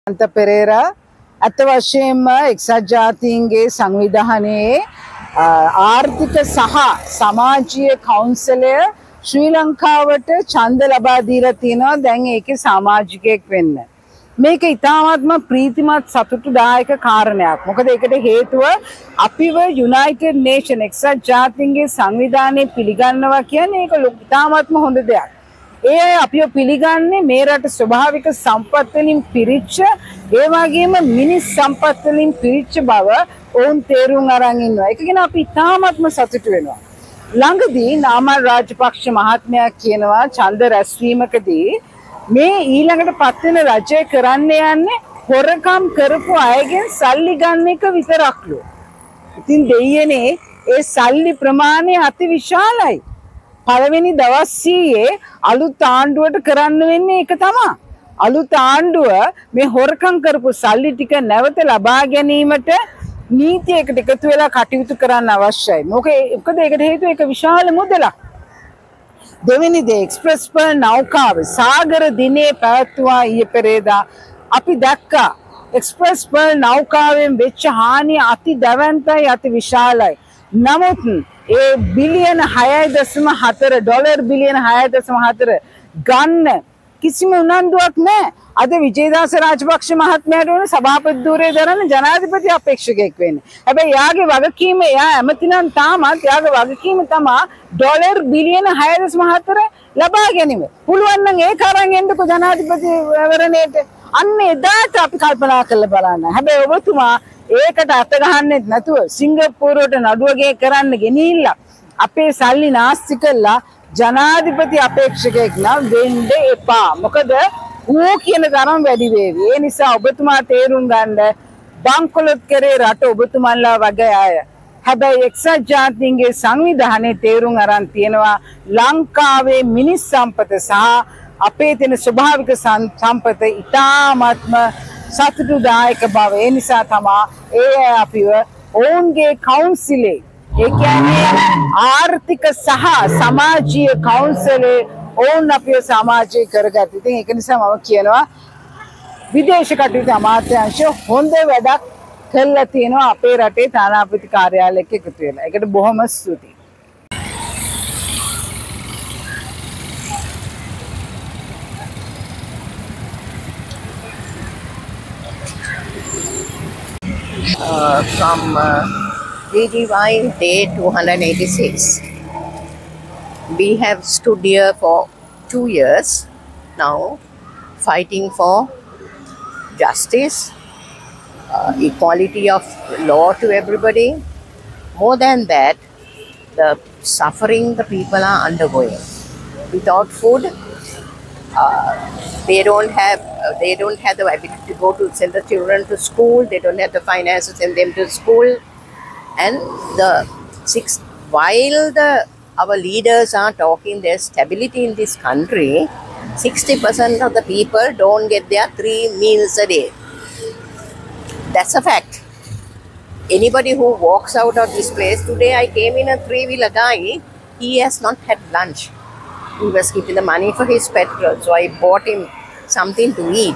අන්ත පෙරේරා අත වශයෙන්ම එක්සත් ජාතීන්ගේ සංවිධානයේ ආර්ථික සහ සමාජීය කවුන්සලය ශ්‍රී ලංකාවට ඡන්ද ලබා දීලා තිනවා දැන් ඒකේ සමාජිකයෙක් වෙන්න. මේක ඉතාමත්ම ප්‍රීතිමත් සතුටුදායක කාරණයක්. මොකද ඒකට හේතුව අපිව යුනයිටඩ් නේෂන් එක්සත් ජාතීන්ගේ සංවිධානයේ පිළිගන්නවා කියන්නේ ඒක ඉතාමත්ම හොඳ දෙයක්. ඒ අපිව පිළිගන්නේ මේ රට ස්වභාවික සම්පත් වලින් පිරිච්ච ඒ වගේම මිනිස් සම්පත් වලින් පිරිච්ච බව ඔවුන් තේරුම් අරන් ඉන්නවා. ඒක ගැන අපි ඉතාමත්ම සතුටු වෙනවා. ළඟදී නාමල් රාජපක්ෂ මහත්මයා කියනවා ඡන්ද රැස්වීමකදී මේ ඊළඟට පත් වෙන රජය කරන්න යන්නේ හොරකම් කරපු අයගෙන් සල්ලි ගන්න එක විතරක්ලු. ඉතින් දෙයියනේ ඒ සල්ලි ප්‍රමාණය අති විශාලයි. පළවෙනි දවස් 100 අලුත් ආණ්ඩුවට කරන්න වෙන්නේ ඒක තමයි. අලුත් ආණ්ඩුව මේ හොරකම් කරපු සල්ලි ටික නැවත ලබා ගැනීමට නීතියකට එකතු වෙලා කටයුතු කරන්න අවශ්‍යයි. මොකද ඒකට හේතුව ඒක විශාල මුදලක්. දෙවෙනි දේ එක්ස්ප්‍රස් පර්ල් නෞකාව සාගර දිනේ පැවැත්වුවා ඊයේ පෙරේදා. අපි දැක්කා එක්ස්ප්‍රස් පර්ල් නෞකාවෙන් වෙච්ච හානිය අති දැවැන්තයි අති විශාලයි. නමුත් ඒ බිලියන 6.4 ඩොලර් බිලියන 6.4 ගන්න කිසිම උනන්දුවක් නැහැ. අද විජේදාස රාජපක්ෂ මහත්මයාට වුණ සභාපති ධූරය දරන ජනාධිපති අපේක්ෂකයෙක් වෙන්නේ. හැබැයි යාගේ වගකීම එයා ඇමති නම් තාමත් යාගේ වගකීම තමයි ඩොලර් බිලියන 6.4 ලබා ගැනීම. පුළුවන් නම් ඒක අරන් එන්නකෝ ජනාධිපතිවරණයට. අන්න එදාට අපි කල්පනා කරලා බලන්න. හැබැයි ඔබතුමා ඒකට අත ගහන්නෙත් නැතුව සිංගප්පූරුවට නඩුවගේ කරන්න ගෙනිහිල්ලා අපේ සල්ලි නාස්ති කළා ජනාධිපති අපේක්ෂකයෙක් නම් වෙන්න එපා. මොකද ඌ කියන තරම් වැඩි වේවි. ඒ නිසා ඔබතුමා තේරුම් ගන්න බංකොලොත් කරේ රට ඔබතුමන්ලා වගේ අය. හැබැයි එක්සත් ජාතීන්ගේ සංවිධානයේ තේරුම් අරන් තියෙනවා ලංකාවේ මිනිස් සම්පත සහ අපේ තියෙන ස්වභාවික සම්පත ඉතාමත්ම සතුටුදායක බව. ඒ නිසා තමයි ඒ අපිව ඔවුන්ගේ කවුන්සිලේ ඒ කියන්නේ ආර්ථික සහ සමාජීය කවුන්සිලේ ඔවුන් අපිව සමාජීය කරගත්තා. ඉතින් ඒක නිසා මම කියනවා විදේශ කටයුතු අමාත්‍යාංශය හොඳ වැඩක් කළා තියෙනවා අපේ රටේ තානාපති කාර්යාලයක එකතු වෙලා. ඒකට බොහොම ස්තුතියි. From DGY day 286. We have stood here for 2 years now, fighting for justice, equality of law to everybody. More than that, the suffering the people are undergoing. Without food, they don't have the ability to go to send the children to school. They don't have the finance to send them to school. And while our leaders are talking there's stability in this country, 60% of the people don't get their 3 meals a day. That's a fact. Anybody who walks out of this place, today I came in a 3-wheeler guy, he has not had lunch. He was keeping the money for his petrol, so I bought him something to eat.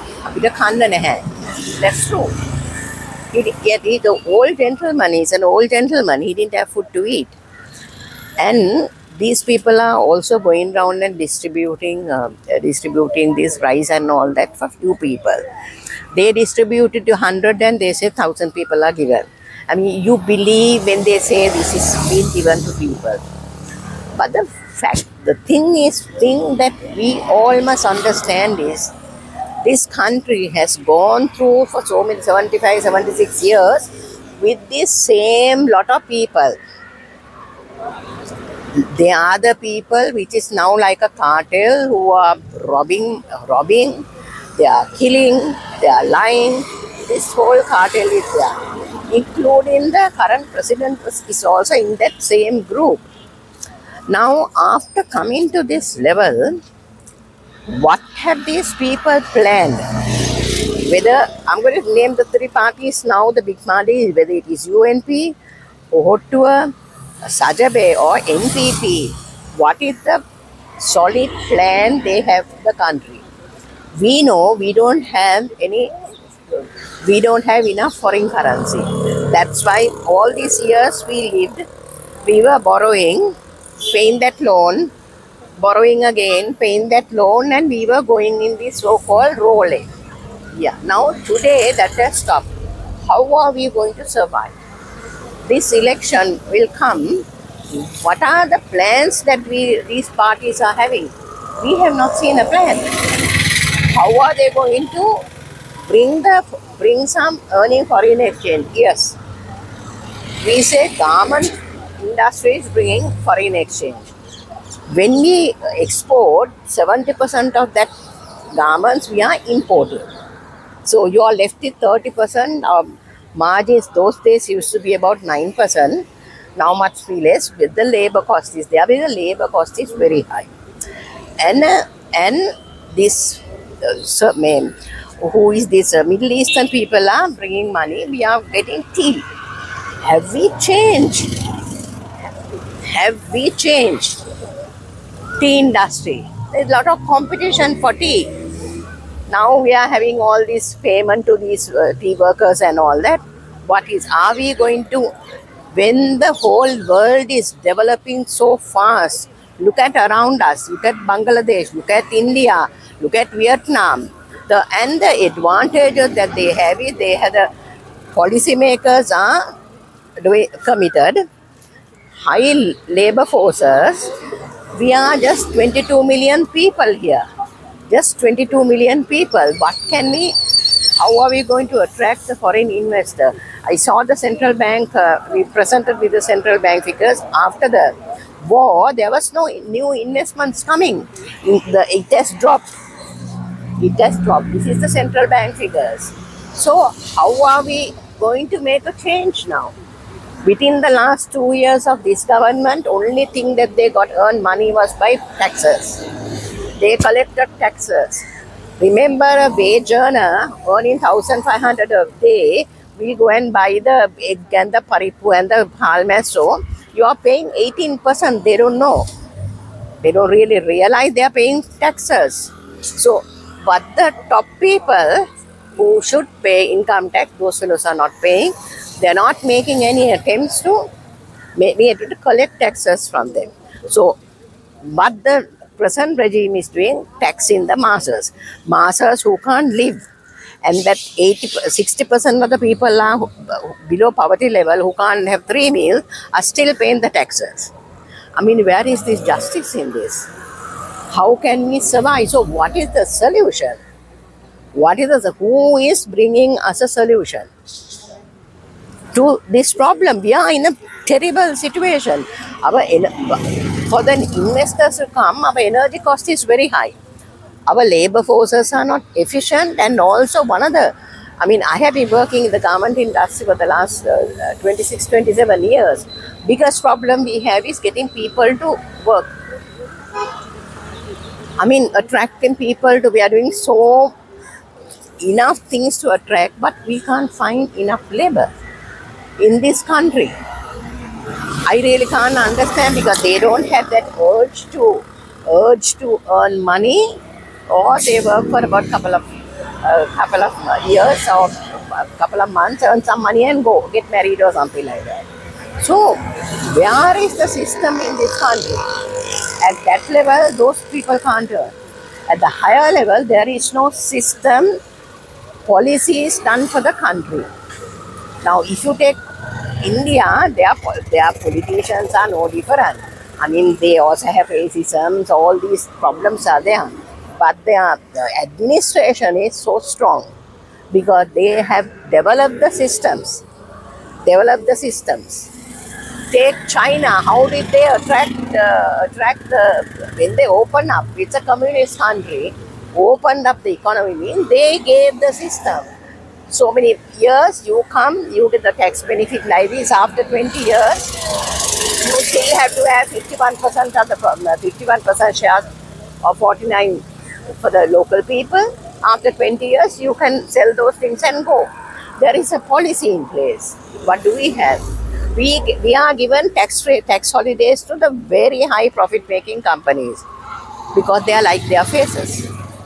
That's true. He's an old gentleman. He's an old gentleman. He didn't have food to eat. And these people are also going around and distributing this rice and all that for few people. They distributed to 100 and they say 1,000 people are given. I mean, you believe when they say this is being given to people. But the thing that we all must understand is this country has gone through for so many 75, 76 years with this same lot of people. They are the people which is now like a cartel who are robbing, they are killing, they are lying. This whole cartel is there. Including the current president is also in that same group. Now, after coming to this level, what have these people planned? Whether, I'm going to name the 3 parties now, the big parties, whether it is UNP, Ohotua, Sajabe or NPP, what is the solid plan they have for the country? We know we don't have enough foreign currency. That's why all these years we were borrowing, paying that loan, borrowing again, paying that loan, and we were going in the so-called rolling. Yeah. Now today that has stopped. How are we going to survive? This election will come. What are the plans that these parties are having? We have not seen a plan. How are they going to bring some earning foreign exchange? Yes, we say garment industry is bringing foreign exchange. When we export, 70% of that garments we are importing. So you are left with 30% of margins. Those days used to be about 9%. Now much less with the labor cost is there. The labor cost is very high. And this who is this Middle Eastern people are bringing money. We are getting tea. Have we changed? Have we changed? Tea industry. There's a lot of competition for tea. Now we are having all this payment to these tea workers and all that. Are we going to, when the whole world is developing so fast, look at around us, look at Bangladesh, look at India, look at Vietnam, the advantages that they have is the policymakers are committed, high labor forces. We are just 22 million people here. Just 22 million people. How are we going to attract the foreign investor? I saw the central bank, we presented with the central bank figures. After the war, there was no new investments coming. It has dropped. It has dropped. This is the central bank figures. So how are we going to make a change now? Within the last 2 years of this government, only thing that they got earned money was by taxes. They collected taxes. Remember, a wage earner earning 1,500 a day will go and buy the egg and the paripu and the halmaso. You are paying 18%. They don't know. They don't really realize they are paying taxes. So, but the top people who should pay income tax, those fellows are not paying. They are not making any attempts to be able to collect taxes from them. So, what the present regime is doing, taxing the masses who can't live. And that 60% of the people are below poverty level who can't have 3 meals are still paying the taxes. I mean, where is this justice in this? How can we survive? So what is the solution? Who is bringing us a solution to this problem? We are in a terrible situation. For the investors to come, our energy cost is very high. Our labor forces are not efficient, and also I have been working in the garment industry for the last 26, 27 years. Biggest problem we have is getting people to work. Attracting people we are doing enough things to attract, but we can't find enough labor in this country. I really can't understand, because they don't have that urge to earn money, or they work for about couple of years or a couple of months, earn some money and go get married or something like that. So where is the system in this country? At that level, those people can't earn. At the higher level, there is no system, policies done for the country. Now, if you take India, their politicians are no different. They also have racism, all these problems are there. But their administration is so strong because they have developed the systems. Take China. How did they when they opened up? It's a communist country. Opened up the economy. They gave the system. So many years, you get the tax benefit like this. After 20 years, you still have to have 51% of the 51% shares of 49 for the local people. After 20 years, you can sell those things and go. There is a policy in place. What do we have? We are given tax holidays to the very high profit-making companies because they are like their faces.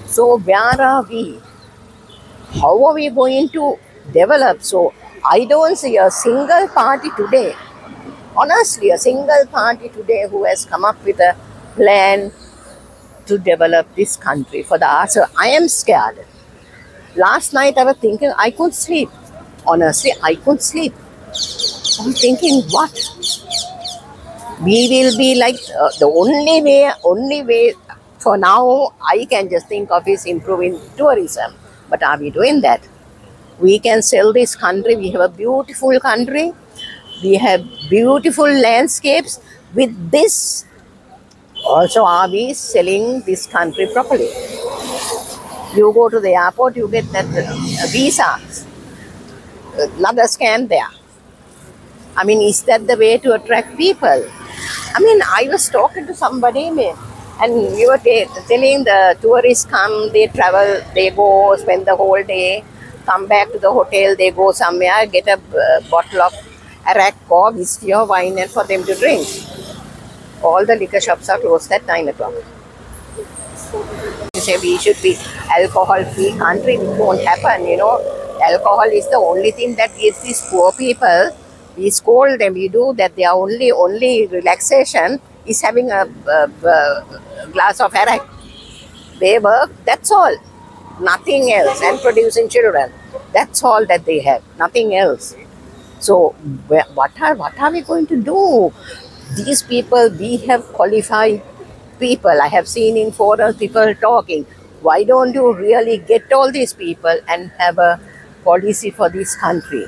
So where are we? How are we going to develop? So I don't see a single party today, honestly, a single party today who has come up with a plan to develop this country for the answer. I am scared. Last night I was thinking I could sleep. Honestly, I could sleep. I'm thinking, what? We will be like the only way for now I can just think of is improving tourism. But are we doing that? We can sell this country. We have a beautiful country. We have beautiful landscapes. With this, also, are we selling this country properly? You go to the airport, you get that visa. Another scam there. I mean, is that the way to attract people? I mean, I was talking to somebody and we were telling the tourists come, they travel, they go spend the whole day, come back to the hotel, they go somewhere, get a bottle of arak or whiskey or wine and for them to drink. All the liquor shops are closed at 9 o'clock. You say we should be alcohol-free country, it won't happen, you know. Alcohol is the only thing that gives these poor people, we scold them, we do that, their only relaxation is having a glass of arak. They work, that's all, nothing else, and producing children. That's all that they have, nothing else. So what are we going to do? These people, we have qualified people. I have seen in forums people talking. Why don't you really get all these people and have a policy for this country?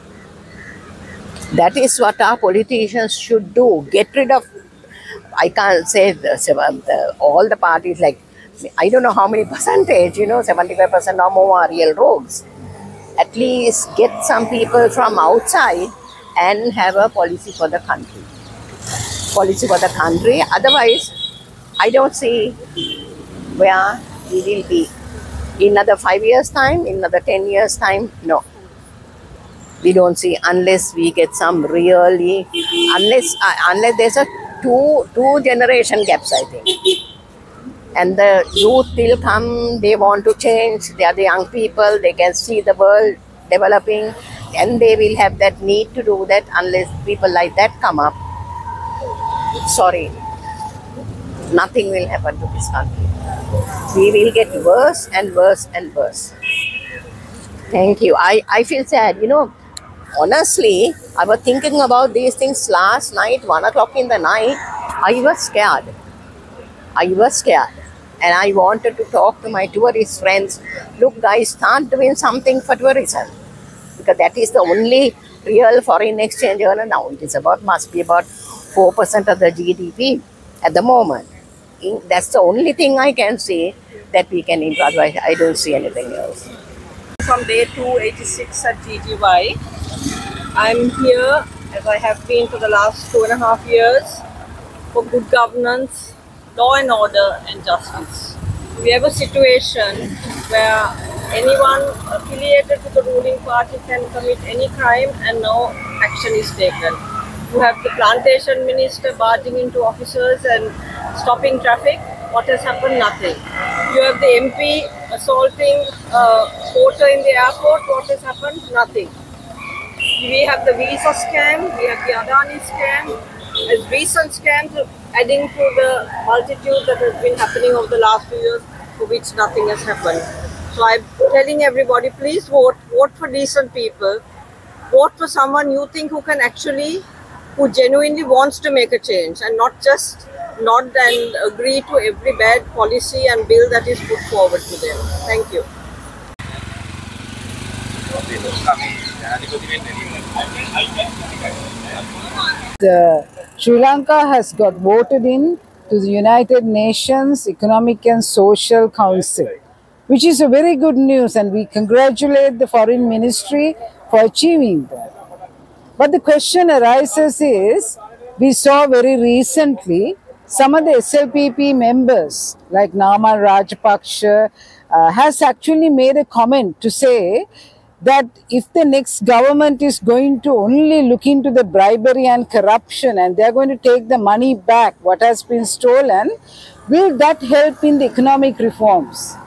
That is what our politicians should do. Get rid of, I can't say all the parties, like, I don't know how many percentage, you know, 75% or more are real rogues. At least get some people from outside and have a policy for the country. Policy for the country. Otherwise, I don't see where we will be. In another 5 years' time, in another 10 years' time, no. We don't see, unless we get some really, unless there's a two generation gaps, I think. And the youth will come, they want to change, they are the young people, they can see the world developing, and they will have that need to do that. Unless people like that come up, sorry, nothing will happen to this country. We will get worse and worse and worse. Thank you. I feel sad, you know. Honestly, I was thinking about these things last night, 1 o'clock in the night. I was scared. And I wanted to talk to my tourist friends. Look, guys, start doing something for tourism. Because that is the only real foreign exchange earner now. It is must be about 4% of the GDP at the moment. That's the only thing I can see that we can improve. Otherwise, I don't see anything else. From day 286 at GGY. I'm here, as I have been for the last 2.5 years, for good governance, law and order and justice. We have a situation where anyone affiliated to the ruling party can commit any crime and no action is taken. You have the plantation minister barging into officers and stopping traffic. What has happened? Nothing. You have the MP assaulting a porter in the airport. What has happened? Nothing. We have the visa scam, we have the Adani scam, as recent scams adding to the multitude that has been happening over the last few years, for which nothing has happened. So I'm telling everybody, please vote for decent people, vote for someone you think who genuinely wants to make a change and not just nod and agree to every bad policy and bill that is put forward to them. Thank you. Sri Lanka has got voted in to the United Nations Economic and Social Council, which is a very good news, and we congratulate the Foreign Ministry for achieving that. But the question arises is, we saw very recently some of the SLPP members like Namal Rajapaksa has actually made a comment to say that if the next government is going to only look into the bribery and corruption and they are going to take the money back, what has been stolen, will that help in the economic reforms?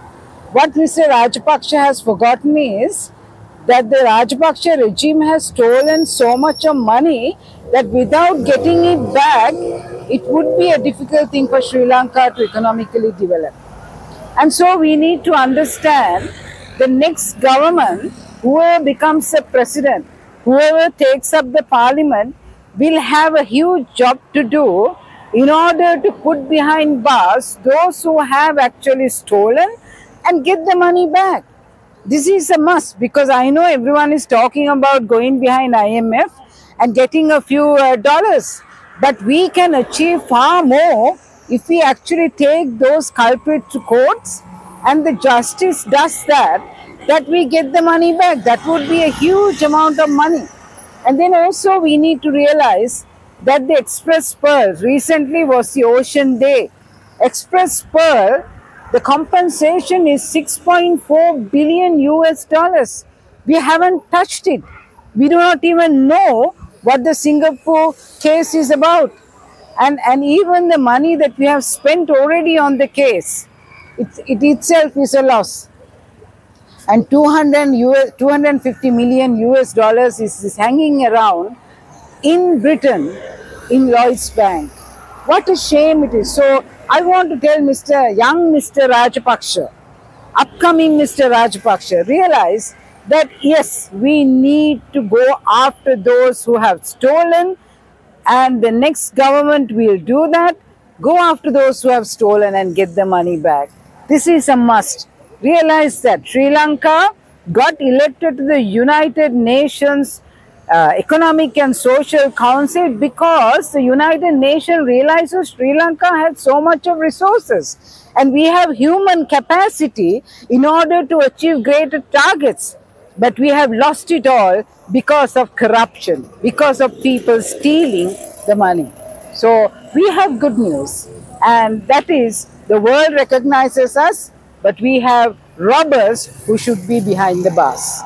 What Mr. Rajapaksa has forgotten is that the Rajapaksa regime has stolen so much of money that without getting it back, it would be a difficult thing for Sri Lanka to economically develop. And so we need to understand the next government, whoever becomes the president, whoever takes up the parliament, will have a huge job to do in order to put behind bars those who have actually stolen and get the money back. This is a must, because I know everyone is talking about going behind IMF and getting a few dollars. But we can achieve far more if we actually take those culprits to courts and the justice does that we get the money back. That would be a huge amount of money. And then also we need to realize that the Express Pearl, recently was the Ocean Day. Express Pearl, the compensation is 6.4 billion US dollars. We haven't touched it. We do not even know what the Singapore case is about. And even the money that we have spent already on the case, it itself is a loss. And 250 million US dollars is hanging around in Britain in Lloyds Bank. What a shame it is. So I want to tell young Mr. Rajapaksa, upcoming Mr. Rajapaksa, realize that yes, we need to go after those who have stolen, and the next government will do that. Go after those who have stolen and get the money back. This is a must. Realize that Sri Lanka got elected to the United Nations Economic and Social Council because the United Nations realizes Sri Lanka has so much of resources and we have human capacity in order to achieve greater targets. But we have lost it all because of corruption, because of people stealing the money. So we have good news, and that is the world recognizes us, but we have robbers who should be behind the bars.